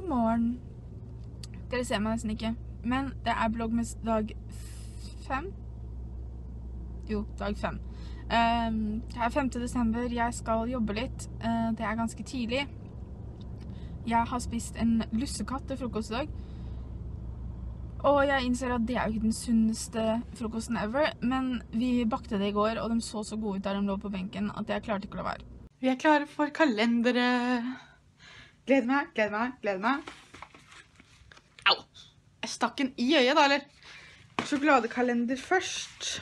God morgen. Dere ser meg nesten ikke, men det er Vlogmas dag 5. Jo, dag 5. Det er 5. desember, jeg skal jobbe litt. Det er ganske tidlig. Jeg har spist en lussekatt til frokost i dag. Og jeg innser at det er jo ikke den sunneste frokosten ever, men vi bakte det i går, og de så gode ut der de lå på benken, at jeg klarte ikke å la være. Vi er klare for kalendere. Gleder meg, gleder meg, gleder meg. Au! Jeg stakk en i øyet da, eller? Sjokoladekalender først.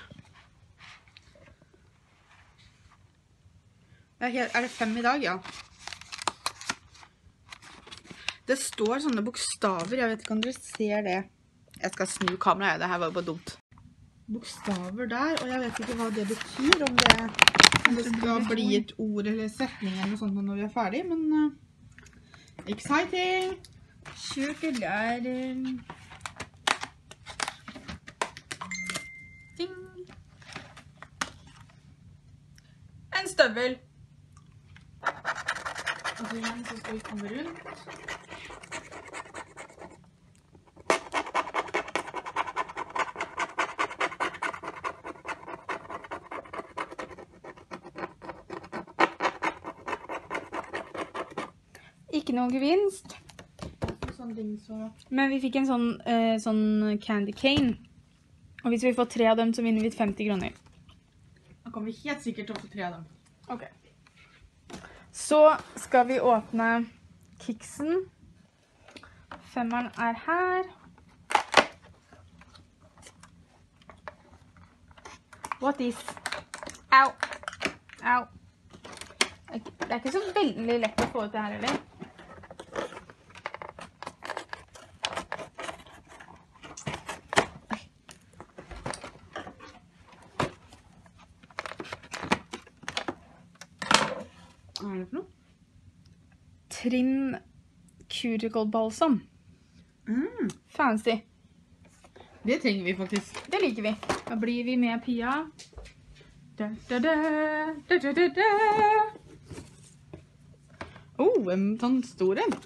Er det 5 i dag, ja? Det står sånne bokstaver, jeg vet ikke om dere ser det. Jeg skal snu kameraet, det her var jo bare dumt. Bokstaver der, og jeg vet ikke hva det betyr, om det skal bli et ord eller setning eller noe sånt når vi er ferdig, men exciting! Sjokolade. Ding! En støvel! Og så igjen så skal vi komme rundt. Ikke noe gevinst. Men vi fikk en sånn candy cane. Og hvis vi får 3 av dem, så vinner vi 50 kroner. Da kommer vi helt sikkert til å få 3 av dem. Ok. Så skal vi åpne kiksen. 5-eren er her. What is? Au. Au. Det er ikke så veldig lett å få ut det her, eller? Hva er det for noe? Trim cuticle balsam. Fancy. Det trenger vi faktisk. Det liker vi. Da blir vi med Pia. Da, da, da, da, da, da, da. En sånn stor en.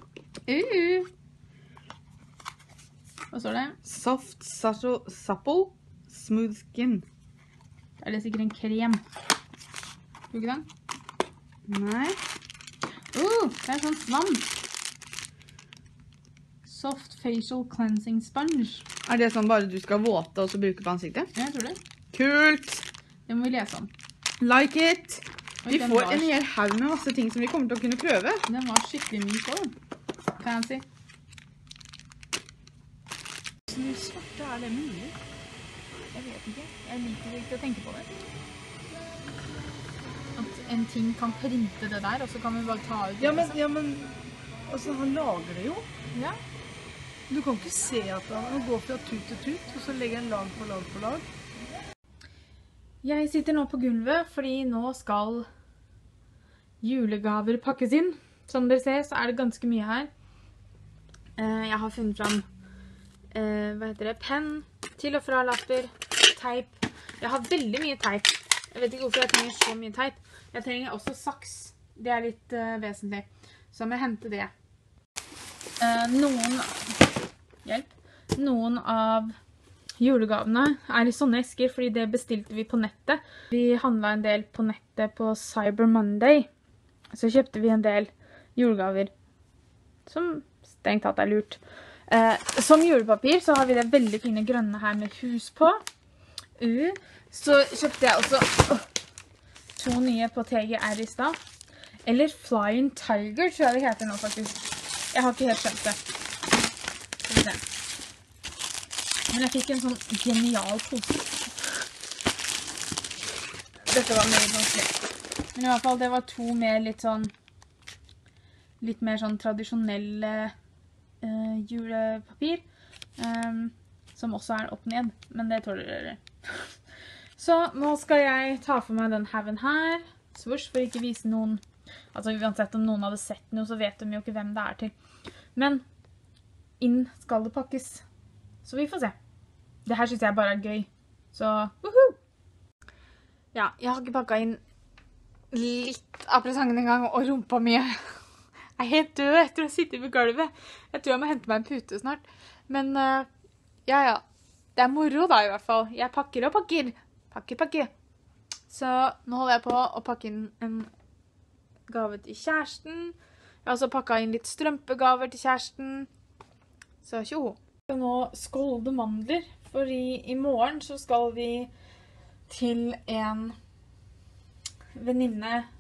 Hva står det? Soft, supple, smooth skin. Er det sikkert en krem? Tror du ikke den? Nei. Det er sånn svamp. Soft facial cleansing sponge. Er det sånn bare du skal våte og så bruke på ansiktet? Ja, jeg tror det. Kult! Det må vi lese om. Like it! Vi får en hel haug med masse ting som vi kommer til å kunne prøve. Den var skikkelig myk også. Fancy. Hvor svarte er det mulig? Jeg vet ikke. Jeg liker ikke å tenke på det. At en ting kan printe det der, og så kan vi bare ta ut det. Ja, men altså, han lager det jo. Ja. Du kan ikke se at han går fra tut til tut, og så legger han lag på lag på lag. Jeg sitter nå på gulvet, fordi nå skal julegaver pakkes inn. Som dere ser, så er det ganske mye her. Jeg har funnet fram, penn, til og fra lapper, teip. Jeg har veldig mye teip. Jeg vet ikke hvorfor jeg trenger så mye teip. Jeg trenger også saks. Det er litt vesentlig. Så jeg må hente det. Noen av julegavene er i sånne esker, fordi det bestilte vi på nettet. Vi handlet en del på nettet på Cyber Monday. Så kjøpte vi en del julegaver, som strengt tatt er lurt. Som julepapir så har vi det veldig fine grønne her med hus på. Så kjøpte jeg også 2 nye på TGR i stad. Eller Flying Tiger, tror jeg det heter nå faktisk. Jeg har ikke helt skjønt det. Skal vi se. Men jeg fikk en sånn genial pose. Dette var mye vanskelig. Men i hvert fall, det var 2 med litt mer sånn tradisjonelle julepapir. Som også er opp ned, men det tåler dere. Så nå skal jeg ta for meg den haven her. Svurs, for ikke vise noen. Altså uansett om noen hadde sett noe, så vet de jo ikke hvem det er til. Men inn skal det pakkes. Så vi får se. Det her synes jeg bare er gøy. Så, woohoo! Ja, jeg har ikke pakket inn litt av presangen en gang, og rumpa mi Jeg er helt død etter å ha sittet ved gulvet. Jeg tror jeg må hente meg en pute snart. Men ja. Det er moro da i hvert fall. Jeg pakker og pakker. Pakker. Så nå holder jeg på å pakke inn en gave til kjæresten. Jeg har også pakket inn litt strømpegaver til kjæresten. Så tjoho. Jeg skal nå skålde mandler, fordi i morgen så skal vi til en venninne.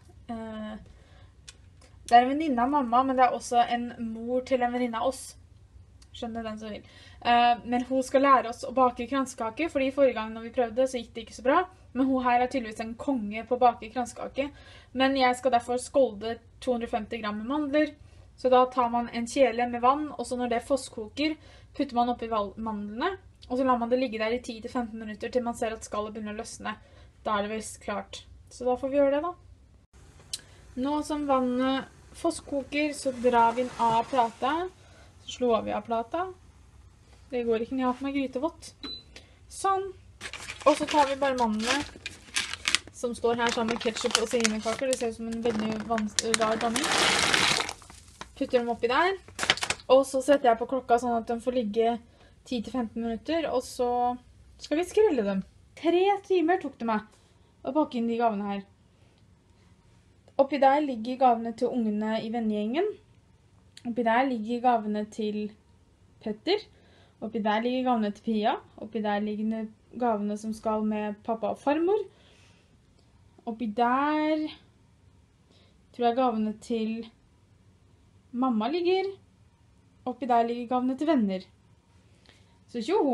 Det er en venninne av mamma, men det er også en mor til en venninne av oss. Skjønner den som vil. Men hun skal lære oss å bake kransekake, fordi forrige gang når vi prøvde så gikk det ikke så bra. Men hun her er tydeligvis en konge på å bake kransekake. Men jeg skal derfor skålde 250 gram med mandler. Så da tar man en kjele med vann, og så når det fosskoker, putter man oppi mandlene. Og så lar man det ligge der i 10-15 minutter til man ser at skallet begynner å løsne. Da er det visst klart. Så da får vi gjøre det da. Nå som vannet fosskoker, så drar vi den av plata. Så slår vi av plata. Det går ikke når jeg har på meg grytevått. Sånn. Og så tar vi bare mandlene, som står her sammen med ketchup og serinekaker. Det ser ut som en veldig rar blanding. Putter dem oppi der. Og så setter jeg på klokka sånn at de får ligge 10-15 minutter. Og så skal vi skrelle dem. 3 timer tok det meg å pakke inn de gavene her. Oppi der ligger gavene til ungene i vennegjengen. Oppi der ligger gavene til Petter. Oppi der ligger gavene til Pia. Oppi der ligger gavene som skal med pappa og farmor. Oppi der tror jeg gavene til mamma ligger. Oppi der ligger gavene til venner. Så tjoho!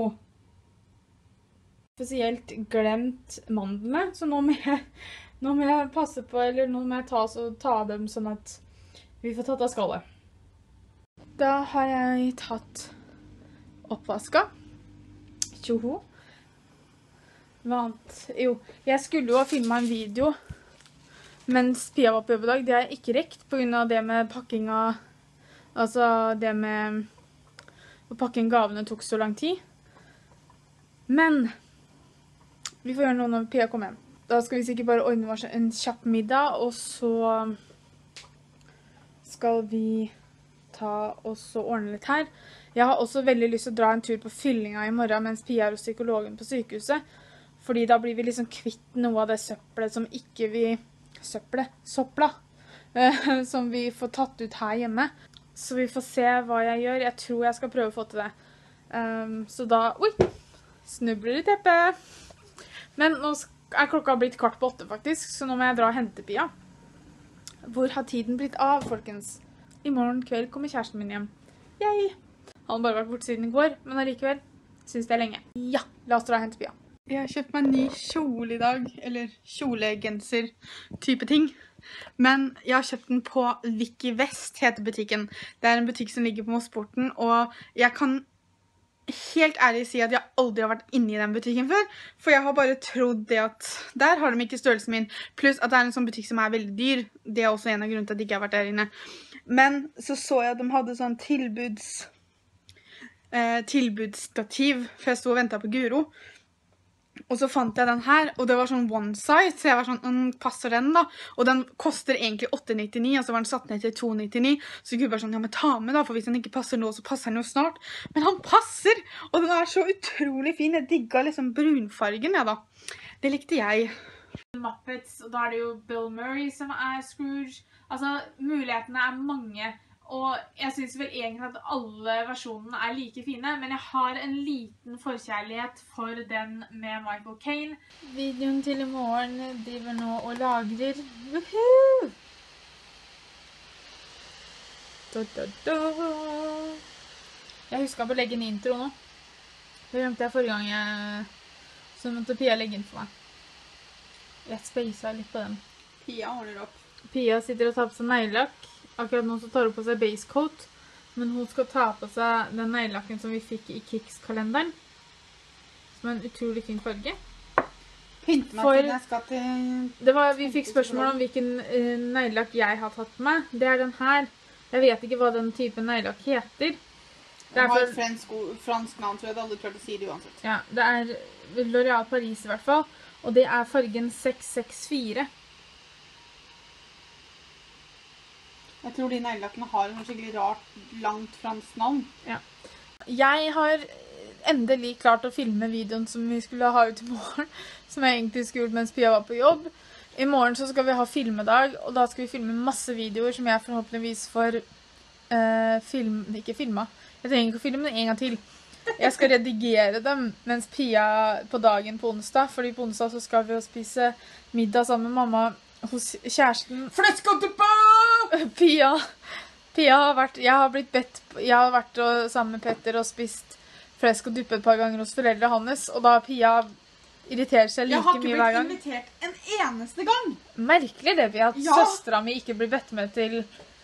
Spesielt glemt mandlene, så nå må jeg passe på, eller nå må jeg ta dem sånn at vi får tatt av skallet. Da har jeg tatt oppvaska. Tjoho. Jo, jeg skulle jo ha filmet en video mens Pia var på jobb i dag. Det har jeg ikke rekt på grunn av det med pakkinga. Altså det med å pakke inn gavene tok så lang tid. Men vi får gjøre noe når Pia kommer hjem. Da skal vi sikkert bare ordne oss en kjapp middag, og så skal vi ta og så ordne litt her. Jeg har også veldig lyst til å dra en tur på fyllinga i morgen mens Pia er hos psykologen på sykehuset. Fordi da blir vi liksom kvitt noe av det søpplet som ikke vi... Soppla. Som vi får tatt ut her hjemme. Så vi får se hva jeg gjør. Jeg tror jeg skal prøve å få til det. Så da... Oi! Snubler i teppet. Men nå er klokka blitt 7:15 faktisk, så nå må jeg dra og hente Pia. Hvor har tiden blitt av, folkens? I morgen kveld kommer kjæresten min hjem. Yay! Han har bare vært borte siden i går, men allikevel synes det er lenge. Ja, la oss dra og hente Pia. Jeg har kjøpt meg en ny kjole i dag, eller kjolegenser type ting. Men jeg har kjøpt den på Vicky West, heter butikken. Det er en butikk som ligger på Mosporten, og jeg kan helt ærlig si at jeg aldri har vært inne i den butikken før, for jeg har bare trodd det at der har de ikke størrelsen min, pluss at det er en sånn butikk som er veldig dyr. Det er også en av grunnene til at jeg ikke har vært der inne. Men så jeg at de hadde sånn tilbudsstativ, for jeg stod og ventet på Guro. Og så fant jeg den her, og det var sånn one size, så jeg var sånn, passer den da? Og den koster egentlig 8,99, og så var den satt ned til 2,99, så Gud var sånn, ja, men ta med da, for hvis den ikke passer nå, så passer den jo snart. Men han passer, og den er så utrolig fin. Jeg digget liksom brunfargen, ja da. Det likte jeg. Muppets, og da er det jo Bill Murray som er Scrooge. Altså, mulighetene er mange. Og jeg synes vel egentlig at alle versjonene er like fine, men jeg har en liten forkjærlighet for den med Michael Caine. Videoen til i morgen driver nå og lagrer. Woohoo! Jeg husker å legge en intro nå. Det glemte jeg forrige gang så måtte Pia legge inn for meg. Jeg spacet litt på den. Pia ordner opp. Pia sitter og tar på seg neglelakk. Akkurat nå så tar hun på seg base coat, men hun skal ta på seg den neglelakken som vi fikk i Kicks-kalenderen. Som er en utrolig fin farge. Pynte meg til jeg skal til... Vi fikk spørsmål om hvilken neglelakk jeg har tatt med. Det er den her. Jeg vet ikke hva den typen neglelakk heter. Det har et fransk navn, så jeg hadde aldri klart å si det uansett. Ja, det er L'Oréal Paris i hvert fall, og det er fargen 664. Jeg tror de neglelakkene har en skikkelig rart, langt fransk navn. Ja. Jeg har endelig klart å filme videoen som vi skulle ha ut i morgen, som jeg egentlig skulle gjort mens Pia var på jobb. I morgen så skal vi ha filmedag, og da skal vi filme masse videoer som jeg forhåpentligvis får ikke filma. Jeg trenger ikke å filme den en gang til. Jeg skal redigere dem mens Pia på dagen på onsdag, fordi på onsdag så skal vi spise middag sammen med mamma hos kjæresten. Fleskoduppe! Pia har vært, jeg har vært sammen med Petter og spist flesk og duppe et par ganger hos foreldre hans, og da Pia irriterer seg like mye hver gang. Jeg har ikke blitt invitert en eneste gang. Merkelig det, Pia, at søstera mi ikke blir bedt med til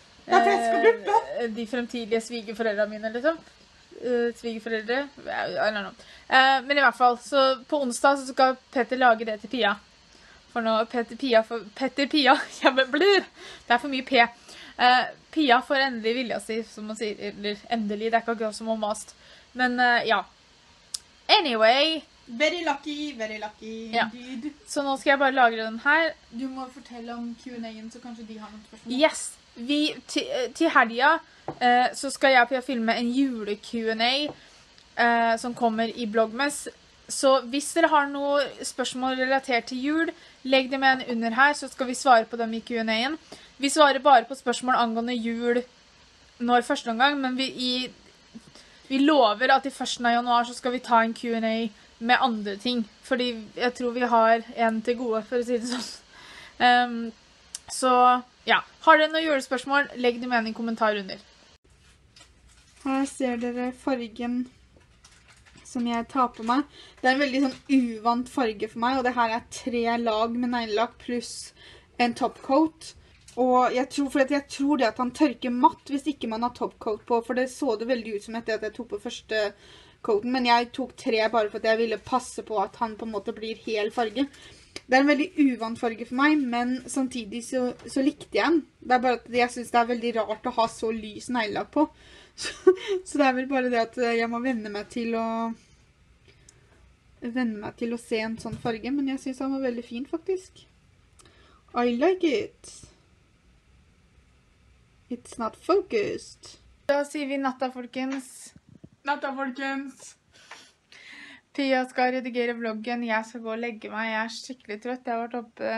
de fremtidige svigerforeldrene mine, liksom. Svigerforeldre, I don't know. Men i hvert fall, så på onsdag så skal Petter lage det til Pia. For nå, Petter Pia, jeg blir, det for mye P. Pia får endelig vilja si, som man sier, eller endelig, det ikke akkurat som om mast. Men ja. Anyway. Very lucky, ja. dude. Så nå skal jeg bare lagre den her. Du må fortelle om Q&A-en, så kanskje de har noen spørsmål. Yes. Til helga så skal jeg og Pia filme en jule-Q&A som kommer i Bloggmess. Så hvis dere har noen spørsmål relatert til jul, legg dem igjen under her, så skal vi svare på dem i Q&A-en. Vi svarer bare på spørsmål angående jul nå i første omgang, men vi lover at i 1. januar så skal vi ta en Q&A med andre ting, fordi jeg tror vi har en til gode, for å si det sånn. Så ja, har dere noen julespørsmål, legg dem igjen i kommentar under. Her ser dere fargen som jeg tar på meg. Det en veldig sånn uvant farge for meg, og det her 3 lag med neglelakk pluss en topcoat. Og jeg tror det at han tørker matt hvis ikke man har topcoat på, for det så det veldig ut som etter at jeg tok på første coaten, men jeg tok 3 bare for at jeg ville passe på at han på en måte blir hel farge. Det en veldig uvant farge for meg, men samtidig så likte jeg den. Det bare at jeg synes det veldig rart å ha så lys neglelakk på. Så det vel bare det at jeg må venne meg til å se en sånn farge, men jeg synes han var veldig fin faktisk. I like it. It's not focused. Da sier vi natta, folkens. Natta, folkens. Pia skal redigere vloggen, jeg skal gå og legge meg. Jeg skikkelig trøtt. Jeg har vært oppe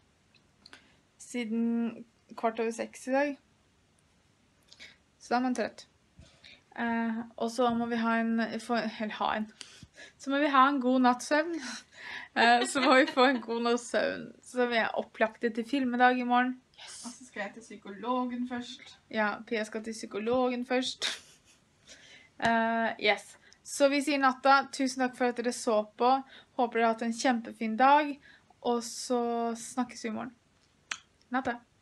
siden 5:15 i dag. Så da er man trøtt. Og så må vi så må vi ha en god nattsøvn. Så må vi få en god nattsøvn. Så vi opplagt til filmedag i morgen. Yes. Og så skal jeg til psykologen først. Ja, Pia skal til psykologen først. Yes. Så vi sier natta. Tusen takk for at dere så på. Håper dere har hatt en kjempefin dag. Og så snakkes vi i morgen. Natta.